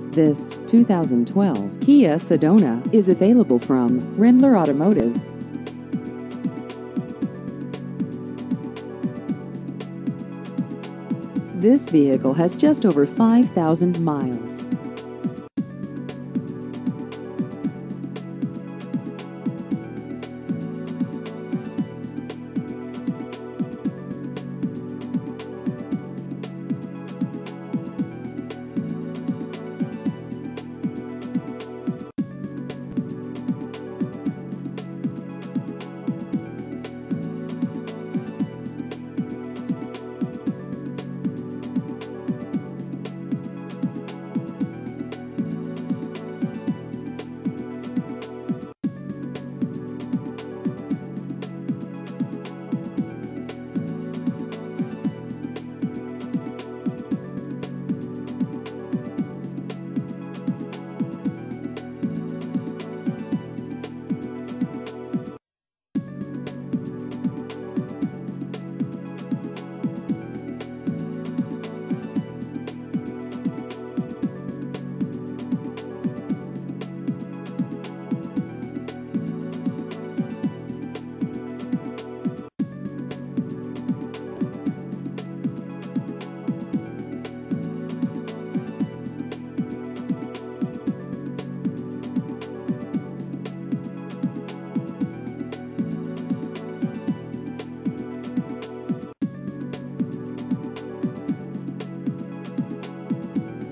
This 2012 Kia Sedona is available from Rindler Automotive. This vehicle has just over 5,000 miles.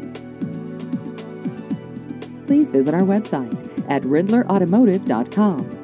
Please visit our website at RindlerAutomotive.com.